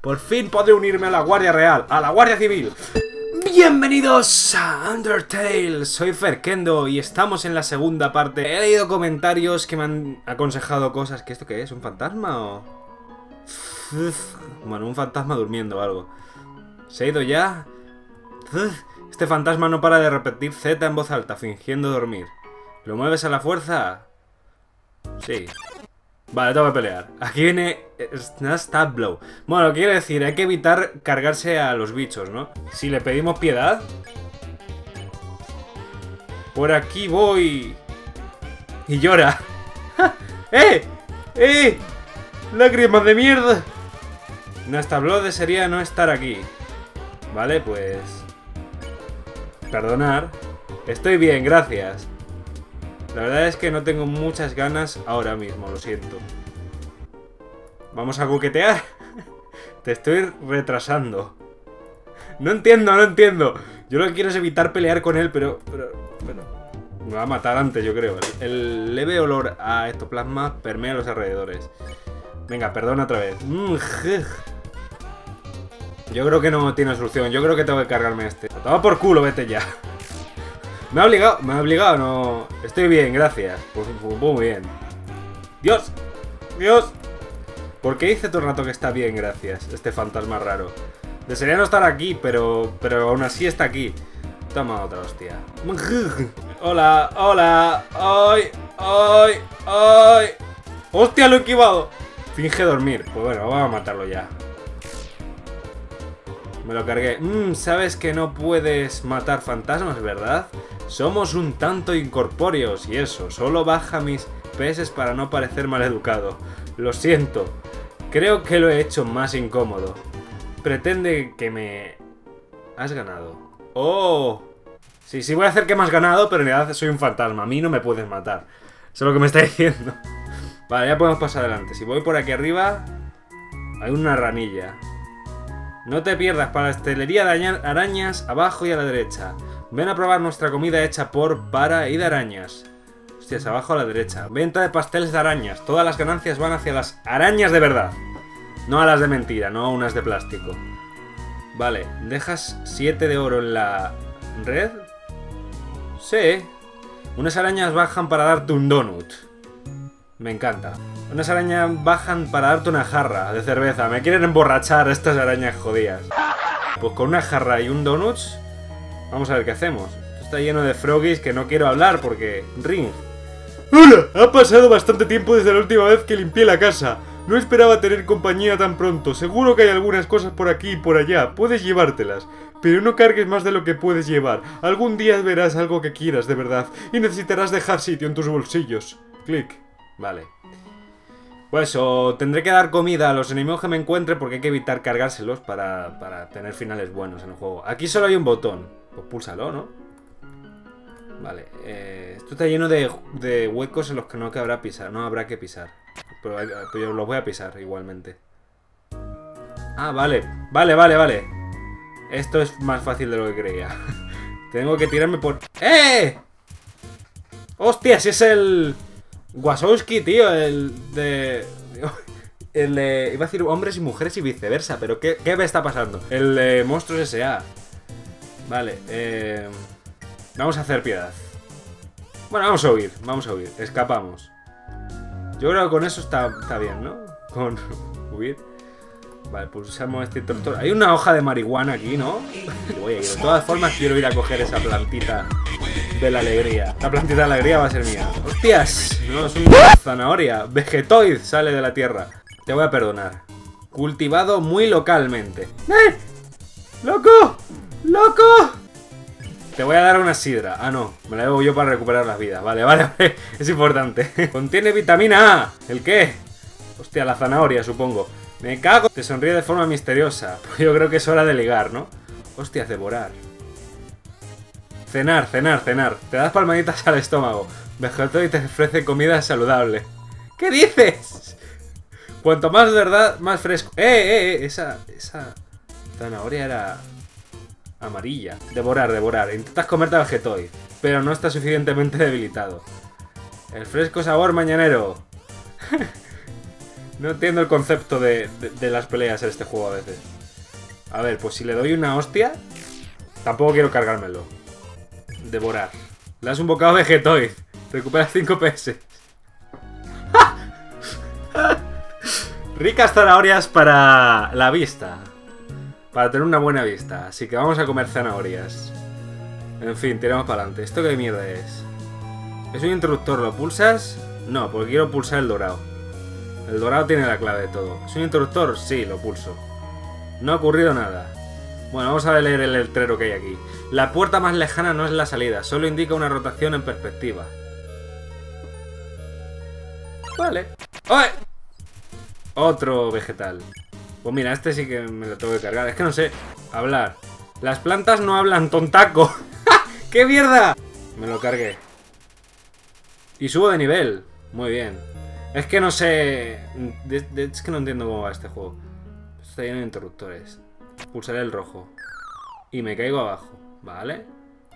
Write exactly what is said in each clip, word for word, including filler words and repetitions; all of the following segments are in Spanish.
Por fin podré unirme a la Guardia Real, a la Guardia Civil. Bienvenidos a Undertale, soy Ferkendo y estamos en la segunda parte. He leído comentarios que me han aconsejado cosas. ¿Qué esto qué es? ¿Un fantasma o...? Bueno, un fantasma durmiendo o algo. ¿Se ha ido ya? Este fantasma no para de repetir Z en voz alta, fingiendo dormir. ¿Lo mueves a la fuerza? Sí. Vale, tengo que pelear. Aquí viene Stab Blow. Bueno, quiere decir, hay que evitar cargarse a los bichos, ¿no? Si le pedimos piedad. Por aquí voy. Y llora. ¡Eh! ¡Eh! ¡Lágrimas de mierda! Stab Blow sería no estar aquí. Vale, pues... perdonar. Estoy bien, gracias. La verdad es que no tengo muchas ganas ahora mismo, lo siento. Vamos a coquetear. Te estoy retrasando. No entiendo, no entiendo. Yo lo que quiero es evitar pelear con él, pero... pero, pero me va a matar antes, yo creo. El leve olor a ectoplasma permea los alrededores. Venga, perdona otra vez. Yo creo que no tiene solución. Yo creo que tengo que cargarme este. Toma por culo, vete ya. Me ha obligado, me ha obligado, no... Estoy bien, gracias. Pues, pues muy bien. ¡Dios! ¡Dios! ¿Por qué dice todo el rato que está bien, gracias? Este fantasma raro. Desearía no estar aquí, pero... pero aún así está aquí. Toma otra hostia. Hola, hola. ¡Ay! ¡Ay! ¡Ay! ¡Hostia, lo he esquivado! Finge dormir. Pues bueno, vamos a matarlo ya. Me lo cargué. Mmm, sabes que no puedes matar fantasmas, ¿verdad? Somos un tanto incorpóreos y eso, solo baja mis peces para no parecer maleducado. Lo siento, creo que lo he hecho más incómodo. Pretende que me... has ganado. ¡Oh! Sí, sí voy a hacer que me has ganado, pero en realidad soy un fantasma. A mí no me puedes matar. Eso es lo que me está diciendo. Vale, ya podemos pasar adelante. Si voy por aquí arriba, hay una ranilla. No te pierdas, para la estelería de arañas abajo y a la derecha. Ven a probar nuestra comida hecha por, para y de arañas. Hostias, abajo a la derecha. Venta de pasteles de arañas. Todas las ganancias van hacia las arañas de verdad. No a las de mentira, no a unas de plástico. Vale, ¿dejas siete de oro en la red? Sí. Unas arañas bajan para darte un donut. Me encanta. Unas arañas bajan para darte una jarra de cerveza. Me quieren emborrachar estas arañas jodidas. Pues con una jarra y un donuts, vamos a ver qué hacemos. Esto está lleno de froggies que no quiero hablar porque... Ring. ¡Hola! Ha pasado bastante tiempo desde la última vez que limpié la casa. No esperaba tener compañía tan pronto. Seguro que hay algunas cosas por aquí y por allá. Puedes llevártelas. Pero no cargues más de lo que puedes llevar. Algún día verás algo que quieras de verdad. Y necesitarás dejar sitio en tus bolsillos. Clic. Vale. Pues o tendré que dar comida a los enemigos que me encuentre porque hay que evitar cargárselos para, para tener finales buenos en el juego. Aquí solo hay un botón. Pues púlsalo, ¿no? Vale. Eh, esto está lleno de, de huecos en los que no habrá pisar. No habrá que pisar. Pero, pero yo los voy a pisar igualmente. Ah, vale. Vale, vale, vale. Esto es más fácil de lo que creía. Tengo que tirarme por... ¡Eh! ¡Hostia! Si es el... Wazowski, tío, el de... El de... Iba a decir hombres y mujeres y viceversa, pero ¿qué, qué me está pasando? El de Monstruos S A Vale, eh... vamos a hacer piedad. Bueno, vamos a huir, vamos a huir, escapamos. Yo creo que con eso está, está bien, ¿no? Con huir. Vale, pulsamos este tortor. Hay una hoja de marihuana aquí, ¿no? Voy a ir. De todas formas quiero ir a coger esa plantita de la alegría. La plantita de la alegría va a ser mía. ¡Hostias! No, es una zanahoria. Vegetoid sale de la tierra. Te voy a perdonar. Cultivado muy localmente. ¡Eh! ¡Loco! ¡Loco! Te voy a dar una sidra. Ah, no. Me la debo yo para recuperar las vidas. Vale, vale, vale. Es importante. Contiene vitamina A. ¿El qué? Hostia, la zanahoria, supongo. Me cago. Te sonríe de forma misteriosa. Pues yo creo que es hora de ligar, ¿no? Hostias, devorar. Cenar, cenar, cenar. Te das palmaditas al estómago. Vegetoid te ofrece comida saludable. ¿Qué dices? Cuanto más verdad, más fresco. ¡Eh, eh, eh! Esa, esa zanahoria era amarilla. Devorar, devorar. Intentas comerte a Vegetoid, pero no está suficientemente debilitado. El fresco sabor mañanero. No entiendo el concepto de, de, de las peleas en este juego a veces. A ver, pues si le doy una hostia, tampoco quiero cargármelo. Devorar. Le das un bocado de Vegetoid. Recuperas cinco P S. Ricas zanahorias para la vista. Para tener una buena vista. Así que vamos a comer zanahorias. En fin, tiramos para adelante. ¿Esto qué mierda es? ¿Es un interruptor? ¿Lo pulsas? No, porque quiero pulsar el dorado. El dorado tiene la clave de todo. ¿Es un interruptor? Sí, lo pulso. No ha ocurrido nada. Bueno, vamos a leer el letrero que hay aquí. La puerta más lejana no es la salida, solo indica una rotación en perspectiva. Vale. ¡Ay! Otro vegetal. Pues mira, este sí que me lo tengo que cargar. Es que no sé hablar. Las plantas no hablan, tontaco. ¡Qué mierda! Me lo cargué. Y subo de nivel. Muy bien. Es que no sé... De, de, es que no entiendo cómo va este juego. Está lleno de interruptores. Pulsaré el rojo. Y me caigo abajo. ¿Vale?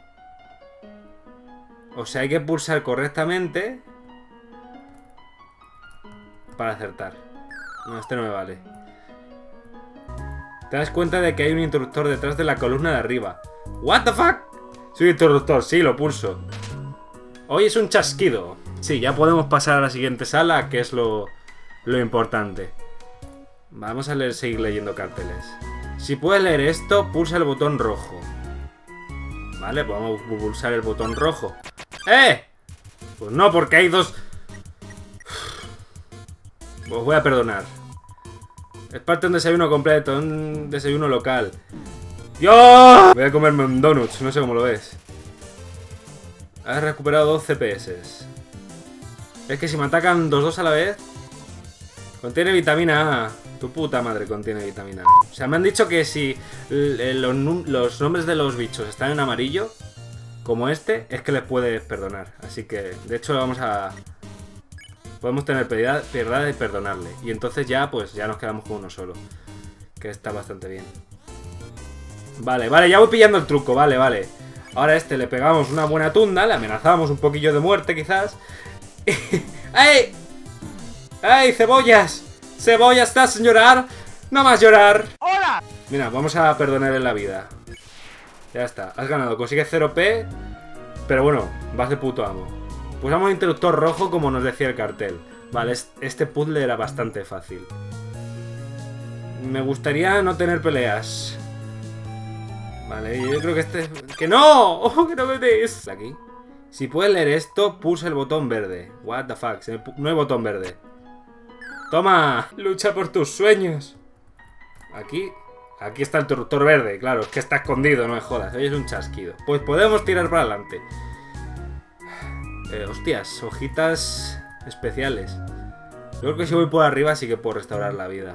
O sea, hay que pulsar correctamente para acertar. No, este no me vale. Te das cuenta de que hay un interruptor detrás de la columna de arriba. ¿What the fuck? Soy un interruptor, sí, lo pulso. Hoy es un chasquido. Sí, ya podemos pasar a la siguiente sala, que es lo, lo importante. Vamos a leer, seguir leyendo carteles. Si puedes leer esto, pulsa el botón rojo. Vale, pues vamos a pulsar el botón rojo. ¡Eh! Pues no, porque hay dos... Os voy a perdonar. Es parte de un desayuno completo, un desayuno local. ¡Yo! Voy a comerme un donut, no sé cómo lo ves. Has recuperado doce P S. Es que si me atacan dos dos a la vez... Contiene vitamina A. Tu puta madre contiene vitamina A. O sea, me han dicho que si los, los nombres de los bichos están en amarillo, como este, es que les puedes perdonar. Así que, de hecho, vamos a... Podemos tener piedad, piedad y perdonarle. Y entonces ya, pues, ya nos quedamos con uno solo. Que está bastante bien. Vale, vale, ya voy pillando el truco. Vale, vale. Ahora a este le pegamos una buena tunda. Le amenazamos un poquillo de muerte, quizás. ¡Ay! ¡Ay, cebollas! ¡Cebollas, estás sin llorar! ¡No más llorar! ¡Hola! Mira, vamos a perdonarle la vida. Ya está, has ganado. Consigues cero P. Pero bueno, vas de puto amo. Pulsamos el interruptor rojo como nos decía el cartel. Vale, este puzzle era bastante fácil. Me gustaría no tener peleas. Vale, yo creo que este... ¡Que no! ¡Oh, que no me des! Aquí. Si puedes leer esto, pulsa el botón verde. What the fuck, no hay botón verde. ¡Toma! Lucha por tus sueños. Aquí... Aquí está el interruptor verde, claro, es que está escondido, no me jodas. Hoy es un chasquido. Pues podemos tirar para adelante. Eh, hostias, hojitas especiales. Yo creo que si voy por arriba sí que puedo restaurar la vida.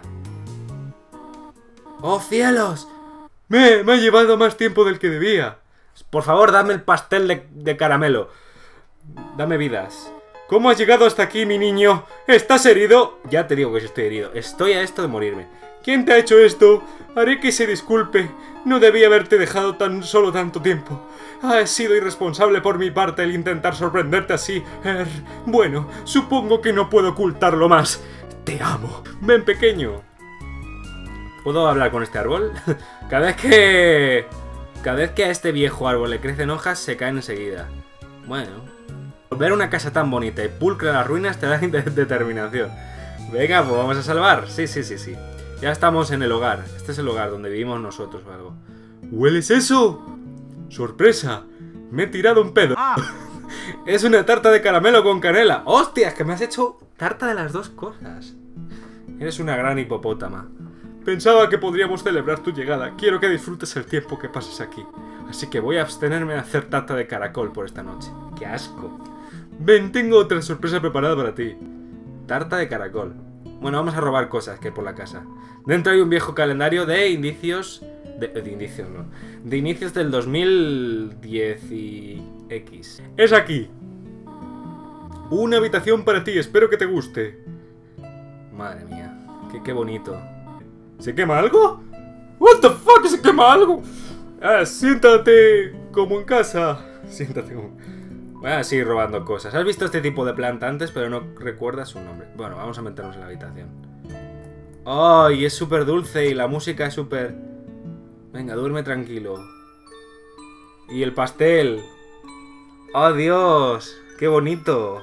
¡Oh, cielos! Me, me ha llevado más tiempo del que debía. Por favor, dame el pastel de, de caramelo. Dame vidas. ¿Cómo has llegado hasta aquí, mi niño? ¿Estás herido? Ya te digo que sí estoy herido. Estoy a esto de morirme. ¿Quién te ha hecho esto? Haré que se disculpe. No debí haberte dejado tan solo tanto tiempo. Ha sido irresponsable por mi parte el intentar sorprenderte así. Er, bueno, supongo que no puedo ocultarlo más. Te amo. Ven, pequeño. ¿Puedo hablar con este árbol? Cada vez que... Cada vez que a este viejo árbol le crecen hojas, se caen enseguida. Bueno... Ver una casa tan bonita y pulcra en las ruinas te da determinación. Venga, pues vamos a salvar. Sí, sí, sí, sí. Ya estamos en el hogar. Este es el hogar donde vivimos nosotros o algo. ¿Hueles eso? ¡Sorpresa! Me he tirado un pedo. Ah. Es una tarta de caramelo con canela. ¡Hostias! Que me has hecho tarta de las dos cosas. Eres una gran hipopótama. Pensaba que podríamos celebrar tu llegada. Quiero que disfrutes el tiempo que pases aquí. Así que voy a abstenerme de hacer tarta de caracol por esta noche. ¡Qué asco! Ven, tengo otra sorpresa preparada para ti. Tarta de caracol. Bueno, vamos a robar cosas que hay por la casa. Dentro hay un viejo calendario de indicios... De, de indicios, no. De inicios del dos mil diez y... X. Es aquí. Una habitación para ti, espero que te guste. Madre mía. Qué, qué bonito. ¿Se quema algo? What the fuck, ¿se quema algo? Ah, siéntate como en casa. Siéntate como... Voy a seguir robando cosas. Has visto este tipo de planta antes, pero no recuerdas su nombre. Bueno, vamos a meternos en la habitación. ¡Ay! Es súper dulce y la música es súper... Venga, duerme tranquilo. Y el pastel. ¡Oh, Dios! ¡Qué bonito!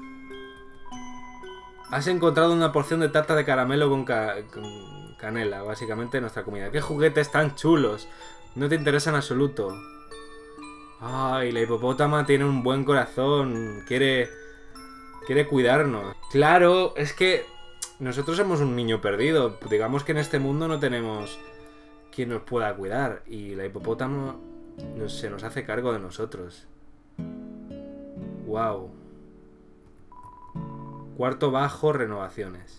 Has encontrado una porción de tarta de caramelo con, ca con canela, básicamente nuestra comida. ¡Qué juguetes tan chulos! No te interesa en absoluto. ¡Ay! La hipopótama tiene un buen corazón. Quiere... Quiere cuidarnos. Claro, es que... Nosotros somos un niño perdido. Digamos que en este mundo no tenemos quien nos pueda cuidar. Y la hipopótamo se nos hace cargo de nosotros. Wow. Cuarto bajo, renovaciones.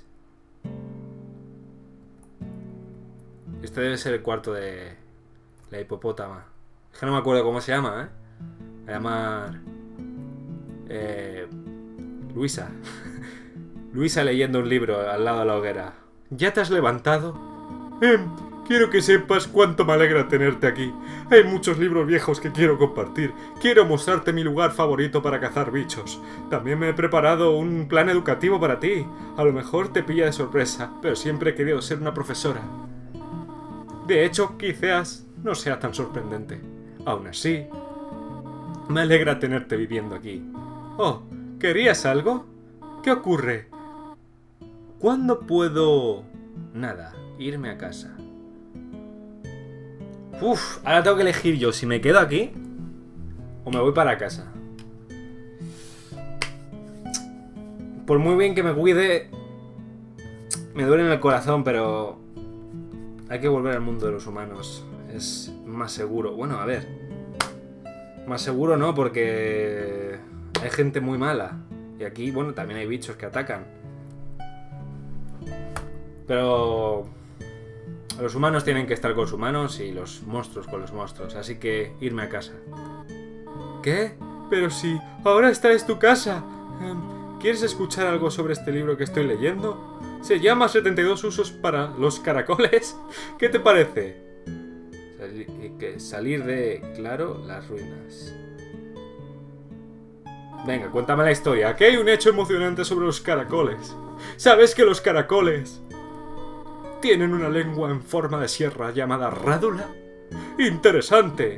Este debe ser el cuarto de la hipopótama. Es que no me acuerdo cómo se llama, ¿eh? Se llama... Eh... Luisa. Luisa leyendo un libro al lado de la hoguera. ¿Ya te has levantado? Eh, quiero que sepas cuánto me alegra tenerte aquí. Hay muchos libros viejos que quiero compartir. Quiero mostrarte mi lugar favorito para cazar bichos. También me he preparado un plan educativo para ti. A lo mejor te pilla de sorpresa, pero siempre he querido ser una profesora. De hecho, quizás no sea tan sorprendente. Aún así, me alegra tenerte viviendo aquí. Oh, ¿querías algo? ¿Qué ocurre? ¿Cuándo puedo...? Nada, irme a casa. Uf, ahora tengo que elegir yo si me quedo aquí o me voy para casa. Por muy bien que me cuide, me duele en el corazón, pero hay que volver al mundo de los humanos. Es más seguro. Bueno, a ver. Más seguro no, porque hay gente muy mala. Y aquí, bueno, también hay bichos que atacan. Pero los humanos tienen que estar con los humanos y los monstruos con los monstruos. Así que irme a casa. ¿Qué? Pero si ahora esta es tu casa. ¿Quieres escuchar algo sobre este libro que estoy leyendo? Se llama setenta y dos usos para los caracoles. ¿Qué te parece? Sali que salir de, claro, las ruinas. Venga, cuéntame la historia. Aquí hay un hecho emocionante sobre los caracoles. ¿Sabes que los caracoles tienen una lengua en forma de sierra llamada rádula? ¡Interesante!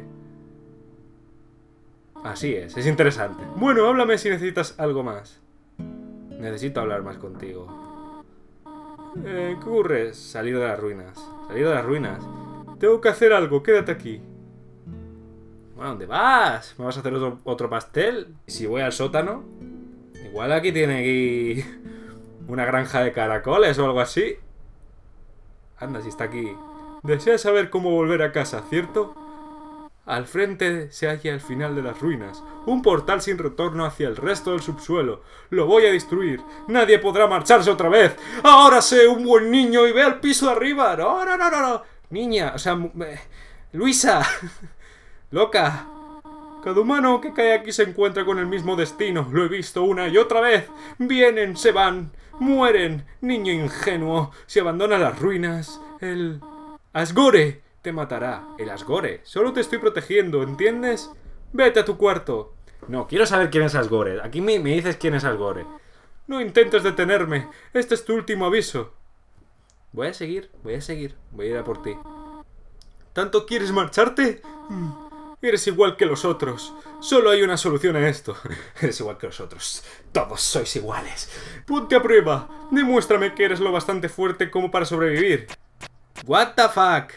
Así es, es interesante. Bueno, háblame si necesitas algo más. Necesito hablar más contigo. Eh, ¿Qué ocurre? Salir de las ruinas. Salir de las ruinas. Tengo que hacer algo, quédate aquí. ¿A dónde vas? ¿Me vas a hacer otro, otro pastel? ¿Y si voy al sótano? Igual aquí tiene aquí una granja de caracoles o algo así. Anda, si está aquí. Deseas saber cómo volver a casa, ¿cierto? Al frente se halla el final de las ruinas. Un portal sin retorno hacia el resto del subsuelo. Lo voy a destruir. Nadie podrá marcharse otra vez. Ahora sé un buen niño y ve al piso de arriba. No, no, no, no, no. Niña, o sea... Eh, Luisa... ¡Loca! Cada humano que cae aquí se encuentra con el mismo destino. Lo he visto una y otra vez. Vienen, se van, mueren. Niño ingenuo. Si abandonas las ruinas, el... Asgore te matará. El Asgore. Solo te estoy protegiendo, ¿entiendes? Vete a tu cuarto. No, quiero saber quién es Asgore. Aquí me, me dices quién es Asgore. No intentes detenerme. Este es tu último aviso. Voy a seguir, voy a seguir. Voy a ir a por ti. ¿Tanto quieres marcharte? Eres igual que los otros. Solo hay una solución a esto. Eres igual que los otros. Todos sois iguales. Ponte a prueba. Demuéstrame que eres lo bastante fuerte como para sobrevivir. What the fuck.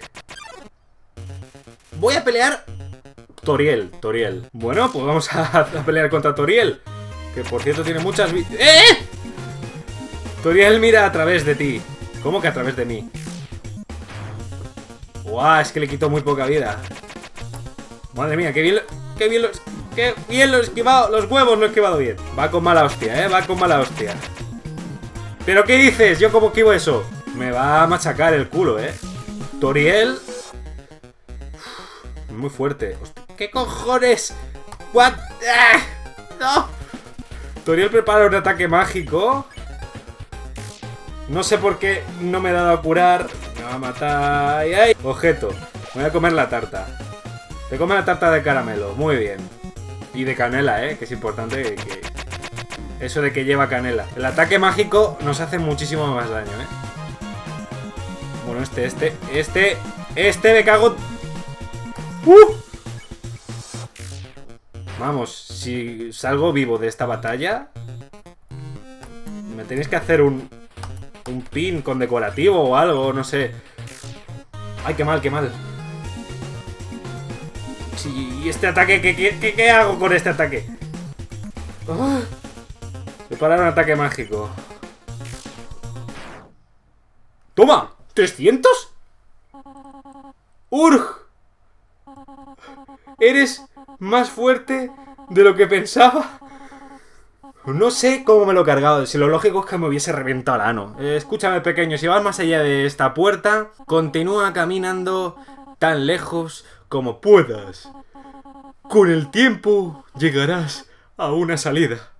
Voy a pelear... Toriel, Toriel. Bueno, pues vamos a, a pelear contra Toriel. Que por cierto tiene muchas... ¡Eh! Toriel mira a través de ti. ¿Cómo que a través de mí? Guau, es que le quitó muy poca vida. Madre mía, qué bien lo, qué bien lo, qué bien lo he esquivado. Los huevos lo he esquivado bien. Va con mala hostia, eh, va con mala hostia. ¿Pero qué dices? ¿Yo cómo esquivo eso? Me va a machacar el culo, eh. Toriel. Uf, muy fuerte. Hostia, ¿qué cojones? What? ¡Ah! No. Toriel prepara un ataque mágico. No sé por qué no me he dado a curar. Me va a matar. ¡Ay, ay! Objeto. Me voy a comer la tarta. Te come la tarta de caramelo. Muy bien. Y de canela, ¿eh? Que es importante que... Eso de que lleva canela. El ataque mágico nos hace muchísimo más daño, ¿eh? Bueno, este, este, este, este me cago... ¡Uh! Vamos, si salgo vivo de esta batalla, me tenéis que hacer un... un pin condecorativo o algo, no sé. Ay, qué mal, qué mal. Sí, este ataque, ¿qué, qué, qué, qué hago con este ataque? Oh, preparar un ataque mágico. ¡Toma! ¿trescientos? ¡Urg! Eres más fuerte de lo que pensaba. No sé cómo me lo he cargado. Si lo lógico es que me hubiese reventado el ano. Eh, escúchame, pequeño, si vas más allá de esta puerta, continúa caminando tan lejos como puedas. Con el tiempo llegarás a una salida.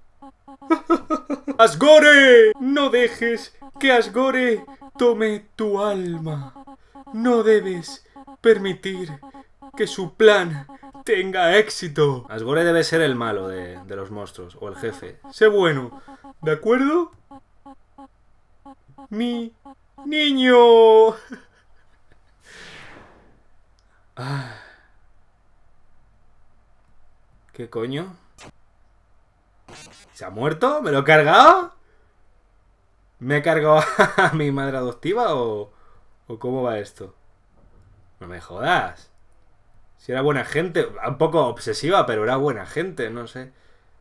¡Asgore! No dejes que Asgore tome tu alma. No debes permitir que su plan tenga éxito. Asgore debe ser el malo de, de los monstruos, o el jefe. Sé bueno, ¿de acuerdo? Mi niño. Ah. ¿Qué coño? ¿Se ha muerto? ¿Me lo he cargado? ¿Me he cargado a mi madre adoptiva o, o cómo va esto? No me jodas. Si era buena gente, un poco obsesiva, pero era buena gente, no sé.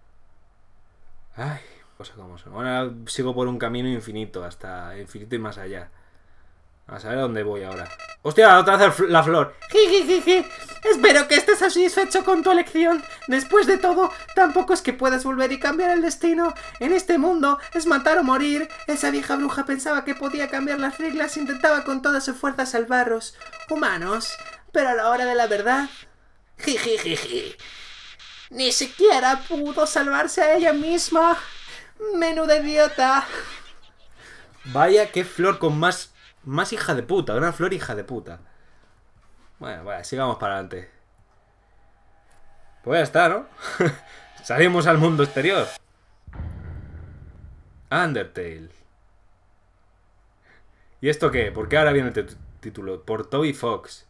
Ay, cosa como son. Ahora sigo por un camino infinito, hasta infinito y más allá. A saber dónde voy ahora. ¡Hostia! Otra vez la flor. Jijijiji. Espero que estés satisfecho con tu elección. Después de todo, tampoco es que puedas volver y cambiar el destino. En este mundo es matar o morir. Esa vieja bruja pensaba que podía cambiar las reglas. Intentaba con toda su fuerza salvarlos humanos. Pero a la hora de la verdad... Jijijiji. Ni siquiera pudo salvarse a ella misma. Menuda idiota. Vaya, qué flor con más... Más hija de puta, una flor hija de puta. Bueno, bueno, sigamos para adelante. Pues ya está, ¿no? Salimos al mundo exterior. Undertale. ¿Y esto qué? ¿Por qué ahora viene el título? Por Toby Fox.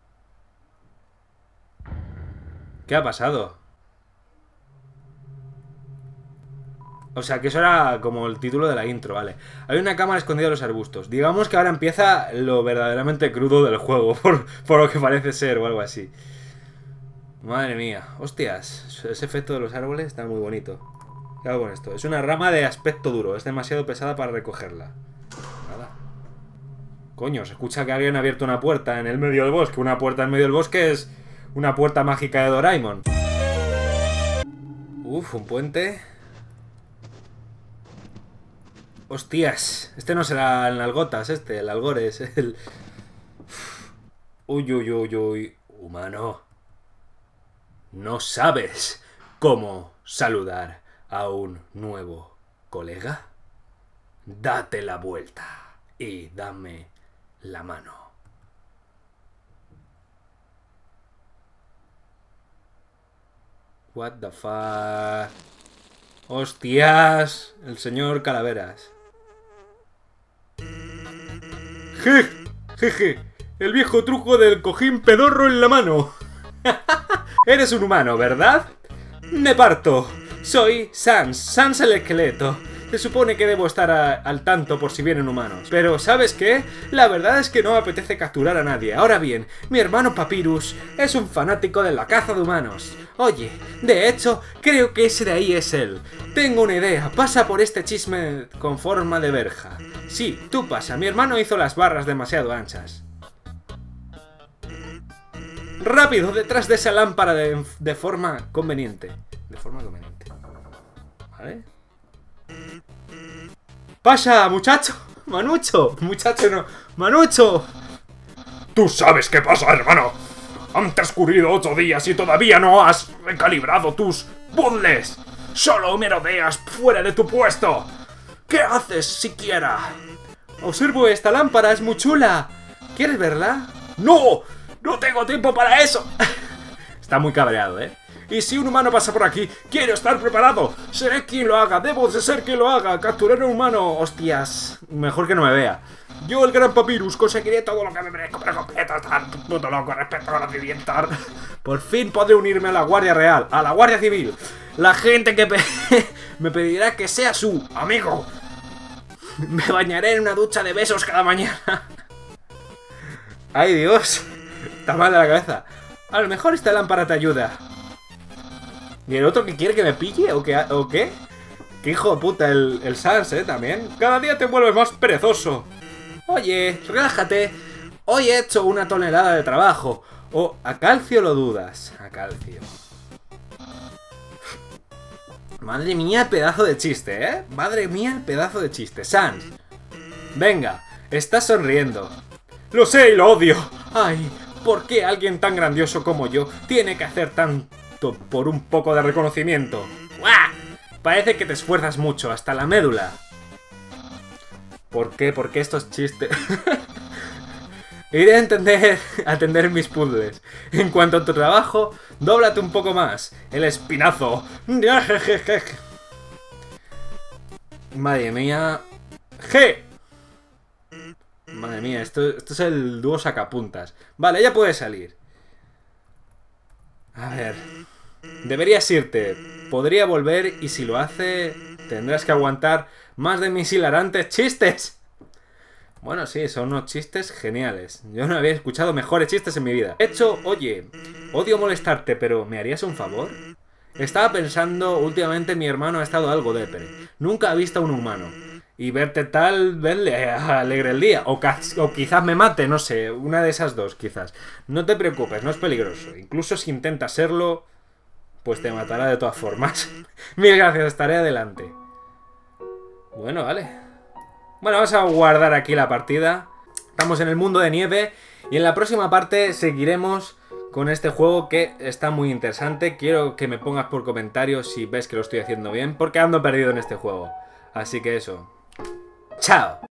¿Qué ha pasado? O sea, que eso era como el título de la intro, vale. Hay una cámara escondida en los arbustos. Digamos que ahora empieza lo verdaderamente crudo del juego, por, por lo que parece ser o algo así. Madre mía. Hostias, ese efecto de los árboles está muy bonito. ¿Qué hago con esto? Es una rama de aspecto duro. Es demasiado pesada para recogerla. Nada. Coño, se escucha que alguien ha abierto una puerta en el medio del bosque. Una puerta en medio del bosque es una puerta mágica de Doraemon. Uf, un puente... Hostias, este no será el Nalgotas, este, el Algores, el... Uy, uy, uy, uy, humano. ¿No sabes cómo saludar a un nuevo colega? Date la vuelta y dame la mano. What the fuck... Hostias, el señor Calaveras. Je, jeje, el viejo truco del cojín pedorro en la mano. Eres un humano, ¿verdad? Me parto. Soy Sans, Sans el esqueleto. Se supone que debo estar a, al tanto por si vienen humanos. Pero, ¿sabes qué? La verdad es que no me apetece capturar a nadie. Ahora bien, mi hermano Papyrus es un fanático de la caza de humanos. Oye, de hecho, creo que ese de ahí es él. Tengo una idea, pasa por este chisme con forma de verja. Sí, tú pasa, mi hermano hizo las barras demasiado anchas. Rápido, detrás de esa lámpara de, de forma conveniente. De forma conveniente. ¿Vale? ¡Pasa, muchacho! ¡Manucho! ¡Muchacho no! ¡Manucho! ¿Tú sabes qué pasa, hermano? Han transcurrido ocho días y todavía no has recalibrado tus puzzles. Solo merodeas fuera de tu puesto. ¿Qué haces siquiera? Observo esta lámpara, es muy chula. ¿Quieres verla? ¡No! ¡No tengo tiempo para eso! Está muy cabreado, ¿eh? Y si un humano pasa por aquí, quiero estar preparado. Seré quien lo haga, debo de ser quien lo haga. Capturaré a un humano. Hostias, mejor que no me vea. Yo, el gran Papyrus, conseguiré todo lo que me merezco por completo. Estar puto loco respecto a la viviendas. Por fin podré unirme a la Guardia Real, a la Guardia Civil. La gente que pe me pedirá que sea su amigo. Me bañaré en una ducha de besos cada mañana. Ay, Dios. Está mal de la cabeza. A lo mejor esta lámpara te ayuda. ¿Y el otro que quiere que me pille? ¿O qué? ¿O qué? ¿Qué hijo de puta el, el Sans, eh? También. Cada día te vuelves más perezoso. Oye, relájate. Hoy he hecho una tonelada de trabajo. O a Calcio lo dudas. A Calcio. Madre mía el pedazo de chiste, ¿eh? Madre mía el pedazo de chiste. Sans. Venga, estás sonriendo. Lo sé y lo odio. Ay, ¿por qué alguien tan grandioso como yo tiene que hacer tanto por un poco de reconocimiento? ¡Guau! Parece que te esfuerzas mucho, hasta la médula. ¿Por qué? ¿Por qué estos chistes? Iré a entender, a atender mis puzzles. En cuanto a tu trabajo, dóblate un poco más. El espinazo. Madre mía. G. Madre mía, esto, esto es el dúo sacapuntas. Vale, ya puedes salir. A ver. Deberías irte. Podría volver y si lo hace, tendrás que aguantar más de mis hilarantes chistes. Bueno, sí, son unos chistes geniales. Yo no había escuchado mejores chistes en mi vida. De hecho, oye, odio molestarte, pero ¿me harías un favor? Estaba pensando, últimamente mi hermano ha estado algo depre. Nunca ha visto a un humano. Y verte tal vez le alegre el día. O, o quizás me mate, no sé. Una de esas dos, quizás. No te preocupes, no es peligroso. Incluso si intentas serlo, pues te matará de todas formas. Mil gracias, estaré adelante. Bueno, vale. Bueno, vamos a guardar aquí la partida. Estamos en el mundo de nieve. Y en la próxima parte seguiremos con este juego que está muy interesante. Quiero que me pongas por comentarios si ves que lo estoy haciendo bien, porque ando perdido en este juego. Así que eso. ¡Chao!